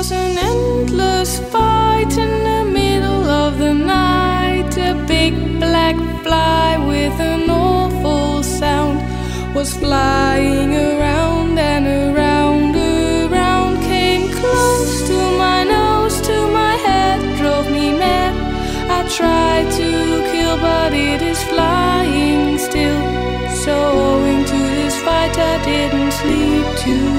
was an endless fight in the middle of the night. A big black fly with an awful sound was flying around and around, around. Came close to my nose, to my head, drove me mad. I tried to kill, but it is flying still. So owing to this fight I didn't sleep too